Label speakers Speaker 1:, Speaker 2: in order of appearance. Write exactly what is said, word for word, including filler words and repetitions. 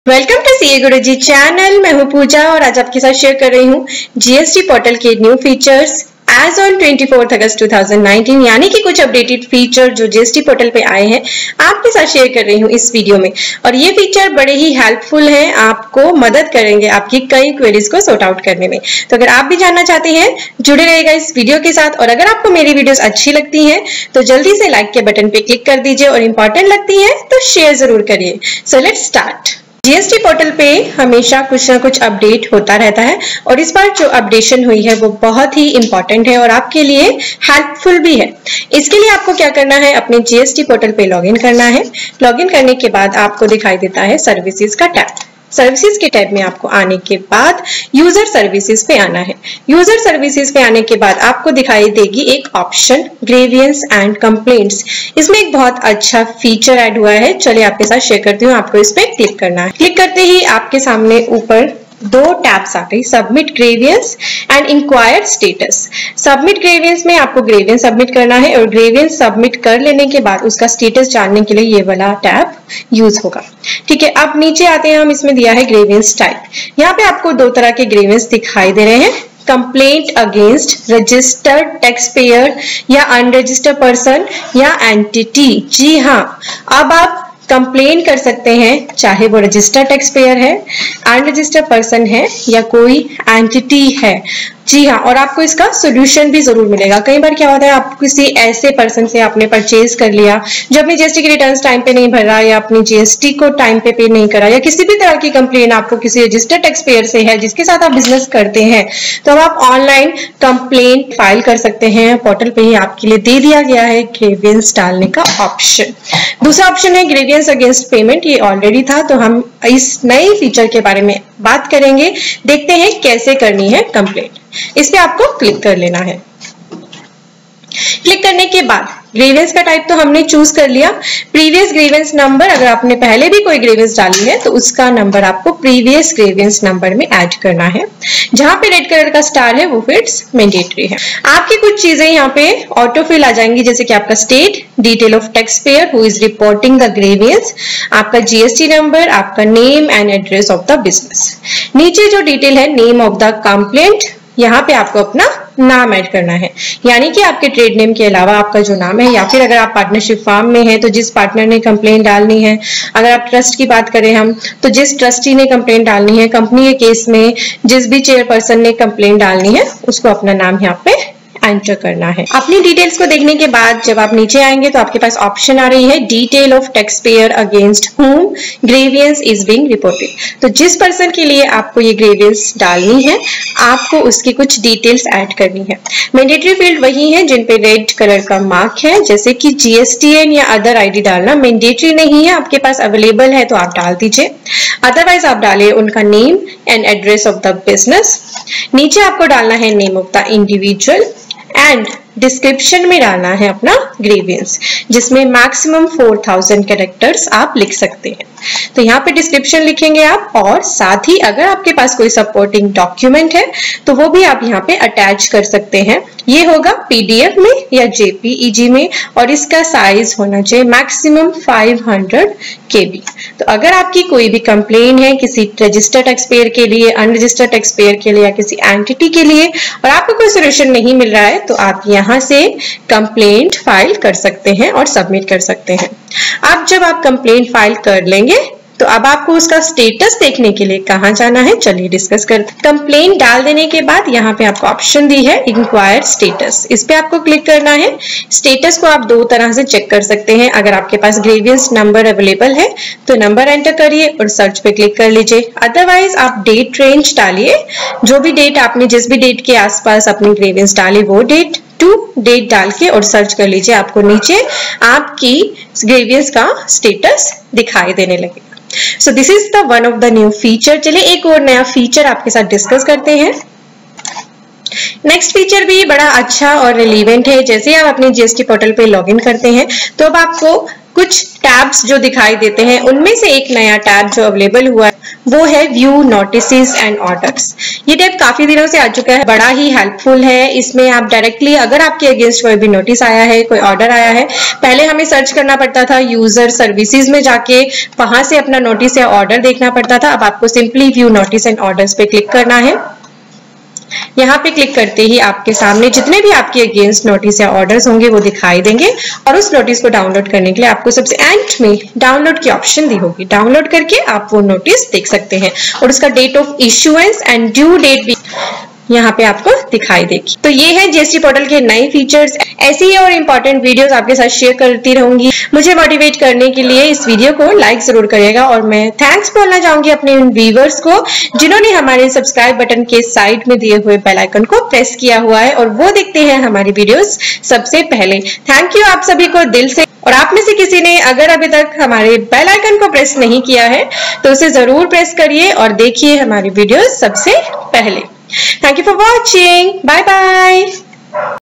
Speaker 1: Welcome to CA Guruji channel. मैं हूं पूजा और आज आपके साथ शेयर कर रही हूं जीएसटी पोर्टल के न्यू फीचर्स एज ऑन चौबीस अगस्त दो हज़ार उन्नीस, यानी कि कुछ अपडेटेड फीचर जो जीएसटी पोर्टल पे आए हैं आपके साथ शेयर कर रही हूं इस वीडियो में। और ये फीचर बड़े ही हेल्पफुल हैं, आपको मदद करेंगे आपकी कई क्वेरीज को सॉर्ट आउट करने में। तो अगर आप भी जानना चाहते हैं जुड़े रहेगा इस वीडियो के साथ। और अगर आपको मेरी वीडियोस अच्छी लगती हैं तो जल्दी से लाइक के बटन पे क्लिक कर दीजिए और इंपॉर्टेंट लगती है तो शेयर जरूर करिए। So let's start. GST portal पे हमेशा कुछ ना कुछ अपडेट होता रहता है और इस बार जो अपडेशन हुई है वो बहुत ही इंपॉर्टेंट है और आपके लिए हेल्पफुल भी है। इसके लिए आपको क्या करना है, अपने जीएसटी पोर्टल पे लॉगिन करना है। लॉगिन करने के बाद आपको दिखाई देता है सर्विसेज का टैब। सर्विसेज के टैब में आपको आने के बाद यूजर सर्विसेज पे आना है। यूजर सर्विसेज पे आने के बाद आपको दिखाई देगी एक ऑप्शन ग्रीवियंस एंड कंप्लेंट्स। इसमें एक बहुत अच्छा फीचर ऐड हुआ है, चलिए आपके साथ शेयर करती हूँ। आपको इस पे क्लिक करना है। क्लिक करते ही आपके सामने ऊपर दो टैब्स आ गई, submit grievance and inquire status. Submit grievance में आपको ग्रेवियंस सबमिट करना है और ग्रेवियंस सबमिट कर लेने के बाद उसका स्टेटस जानने के लिए ये वाला टैब यूज होगा। ठीक है, अब नीचे आते हैं हम। इसमें दिया है ग्रेवियंस टाइप। यहाँ पे आपको दो तरह के ग्रेवियंस दिखाई दे रहे हैं, complaint against registered taxpayer या अनरजिस्टर्ड पर्सन या एंटिटी। जी हाँ, अब आप कंप्लेन कर सकते हैं, चाहे वो रजिस्टर्ड टैक्स पेयर है, अनरजिस्टर्ड पर्सन है या कोई एंटिटी है। जी हाँ, और आपको इसका सोल्यूशन भी जरूर मिलेगा। कई बार क्या होता है, आप किसी ऐसे पर्सन से आपने परचेज कर लिया जो अपनी जीएसटी की रिटर्न्स टाइम पे नहीं भर रहा या अपनी जीएसटी को टाइम पे पे नहीं करा, या किसी भी तरह की कंप्लेन आपको किसी रजिस्टर्ड टैक्स पेयर से है जिसके साथ आप बिजनेस करते हैं, तो अब आप ऑनलाइन कंप्लेन फाइल कर सकते हैं। पोर्टल पे ही आपके लिए दे दिया गया है ग्रीवियंस डालने का ऑप्शन। दूसरा ऑप्शन है ग्रीवियंस अगेंस्ट पेमेंट। ये ऑलरेडी था, तो हम इस नए फीचर के बारे में बात करेंगे। देखते हैं कैसे करनी है कंप्लेंट। इस पे आपको क्लिक कर लेना है। क्लिक करने के बाद ग्रीवेंस का टाइप तो हमने चूज कर लिया। प्रीवियस ग्रीवेंस नंबर, अगर आपने पहले भी कोई ग्रीवेंस डाली है तो उसका नंबर आपको प्रीवियस ग्रीवेंस नंबर में ऐड करना है। जहां पे रेड कलर का स्टार है वो फिट्स मैंडेटरी है। आपकी कुछ चीजें यहाँ पे ऑटो फिल आ जाएंगी, जैसे कि आपका state, detail of taxpayer who is reporting the grievance, आपका जीएसटी नंबर, आपका name and address of the business. नीचे जो डिटेल है नेम ऑफ द कंप्लेंट, यहाँ पे आपको अपना नाम ऐड करना है, यानी कि आपके ट्रेड नेम के अलावा आपका जो नाम है, या फिर अगर आप पार्टनरशिप फॉर्म में है तो जिस पार्टनर ने कंप्लेंट डालनी है। अगर आप ट्रस्ट की बात करें हम, तो जिस ट्रस्टी ने कंप्लेंट डालनी है। कंपनी के केस में जिस भी चेयरपर्सन ने कंप्लेंट डालनी है उसको अपना नाम यहाँ पे एंटर करना है। अपनी डिटेल्स को देखने के बाद जब आप नीचे आएंगे तो आपके पास ऑप्शन आ रही है detail of taxpayer against whom grievance is being reported. तो जिस पर्सन के लिए आपको ये ग्रीवियंस डालनी है, आपको उसकी कुछ डिटेल्स ऐड करनी है। मैंडेटरी फील्ड वही है जिन पे रेड कलर का मार्क है, जैसे कि जीएसटीएन या अदर आईडी डालना मैंडेटरी नहीं है, आपके पास अवेलेबल है तो आप डाल दीजिए। अदरवाइज आप डालिए उनका name and address of the business. नीचे आपको डालना है name of the individual and description में डालना है अपना ग्रीवियंस, जिसमें मैक्सिमम फोर थाउजेंड कैरेक्टर्स आप लिख सकते हैं। तो यहाँ पे डिस्क्रिप्शन लिखेंगे आप, और साथ ही अगर आपके पास कोई सपोर्टिंग डॉक्यूमेंट है तो वो भी आप यहाँ पे अटैच कर सकते हैं। ये होगा पीडीएफ में या जेपीईजी में, और इसका साइज होना चाहिए मैक्सिमम पाँच सौ केबी। तो अगर आपकी कोई भी कंप्लेन है किसी रजिस्टर्ड टैक्स पेयर के लिए, अनरजिस्टर्ड टैक्स पेयर के लिए या किसी एंटिटी के लिए, और आपको कोई सोल्यूशन नहीं मिल रहा है, तो आप यहाँ से कंप्लेंट फाइल कर सकते हैं और सबमिट कर सकते हैं। अब जब आप कंप्लेंट फाइल कर लेंगे तो अब आपको उसका स्टेटस देखने के लिए कहां जाना है, चलिए डिस्कस करते हैं। कंप्लेंट डाल देने के बाद यहाँ पे आपको ऑप्शन दी है इंक्वायर स्टेटस, इस पे आपको क्लिक करना है। स्टेटस को आप दो तरह से चेक कर सकते हैं। अगर आपके पास ग्रीवियंस नंबर अवेलेबल है तो नंबर एंटर करिए और सर्च पे क्लिक कर लीजिए। अदरवाइज आप डेट रेंज डालिए, जो भी डेट आपने जिस भी डेट के आसपास अपनी ग्रीवियंस डाली वो डेट टू डेट डाल के और सर्च कर लीजिए। आपको नीचे आपकी ग्रीवियंस का स्टेटस दिखाई देने लगेगा। So this is the one of the new feature. चलिए एक और नया फीचर आपके साथ डिस्कस करते हैं। नेक्स्ट फीचर भी बड़ा अच्छा और रिलेवेंट है। जैसे आप अपने जीएसटी पोर्टल पे लॉगिन करते हैं तो अब आपको कुछ टैब्स जो दिखाई देते हैं, उनमें से एक नया टैब जो अवेलेबल हुआ है वो है व्यू नोटिसेस एंड ऑर्डर्स। ये टैब काफी दिनों से आ चुका है, बड़ा ही हेल्पफुल है। इसमें आप डायरेक्टली अगर आपके अगेंस्ट कोई भी नोटिस आया है, कोई ऑर्डर आया है, पहले हमें सर्च करना पड़ता था यूजर सर्विसेज में जाके, वहां से अपना नोटिस या ऑर्डर देखना पड़ता था। अब आपको simply view notice and orders पे क्लिक करना है। यहाँ पे क्लिक करते ही आपके सामने जितने भी आपके अगेंस्ट नोटिस या ऑर्डर्स होंगे वो दिखाई देंगे, और उस नोटिस को डाउनलोड करने के लिए आपको सबसे एंड में डाउनलोड की ऑप्शन दी होगी। डाउनलोड करके आप वो नोटिस देख सकते हैं, और उसका date of issuance and due date भी यहाँ पे आपको दिखाई देगी। तो ये है जीएसटी पोर्टल के नए फीचर्स। ऐसी ही और इम्पोर्टेंट वीडियोस आपके साथ शेयर करती रहूंगी। मुझे मोटिवेट करने के लिए इस वीडियो को लाइक जरूर करिएगा, और मैं थैंक्स बोलना चाहूंगी अपने उन व्यूअर्स को जिन्होंने हमारे सब्सक्राइब बटन के साइड में दिए हुए बेल आइकन को प्रेस किया हुआ है और वो देखते हैं हमारी वीडियोस सबसे पहले। थैंक यू आप सभी को दिल से। और आप में से किसी ने अगर अभी तक हमारे बेल आइकन को प्रेस नहीं किया है तो उसे जरूर प्रेस करिए और देखिए हमारी वीडियोस सबसे पहले। Thank you for watching. Bye bye.